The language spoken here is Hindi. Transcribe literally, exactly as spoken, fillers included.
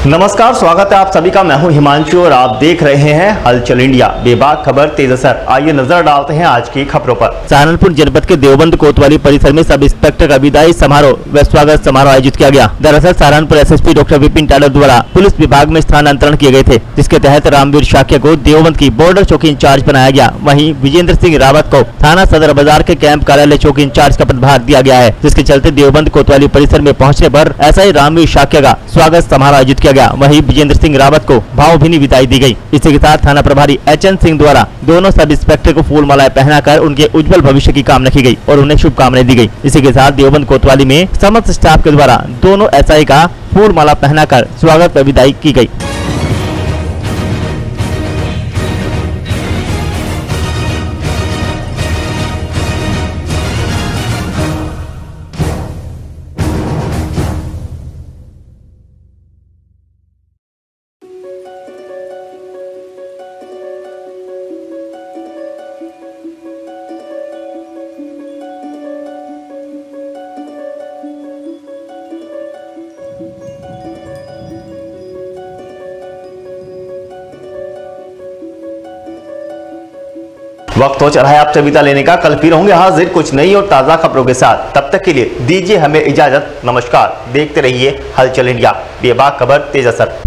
नमस्कार, स्वागत है आप सभी का। मैं हूं हिमांशु और आप देख रहे हैं हलचल इंडिया। बेबाक खबर तेज असर। आइए नजर डालते हैं आज की खबरों पर। सहारनपुर जनपद के देवबंद कोतवाली परिसर में सब इंस्पेक्टर का विदाई समारोह व स्वागत समारोह आयोजित किया गया। दरअसल सहारनपुर एसएसपी डॉक्टर विपिन टाडर द्वारा पुलिस विभाग में स्थानांतरण किए गए थे, जिसके तहत रामवीर शाक्य को देवबंद की बॉर्डर चौकी इंचार्ज बनाया गया। वहीं विजेंद्र सिंह रावत को थाना सदर बाजार के कैंप कार्यालय चौकी इंचार्ज का पदभार दिया गया है, जिसके चलते देवबंद कोतवाली परिसर में पहुंचने पर एसआई रामवीर शाक्य का स्वागत समारोह आयोजित किया गया। वहीं विजेंद्र सिंह रावत को भावभीनी विदाई दी गई। इसी के साथ थाना प्रभारी एचएन सिंह द्वारा दोनों सब इंस्पेक्टर को फूल मालाएं पहनाकर उनके उज्जवल भविष्य की कामना की गई और उन्हें शुभकामनाएं दी गई। इसी के साथ देवबंद कोतवाली में समस्त स्टाफ के द्वारा दोनों एसआई का फूल माला पहनाकर स्वागत व विदाई की गई। वक्त हो चला है आपसे विदा लेने का। कल फिर होंगे हाजिर कुछ नई और ताजा खबरों के साथ। तब तक के लिए दीजिए हमें इजाजत। नमस्कार, देखते रहिए हलचल इंडिया। बेबाक खबर तेज असर।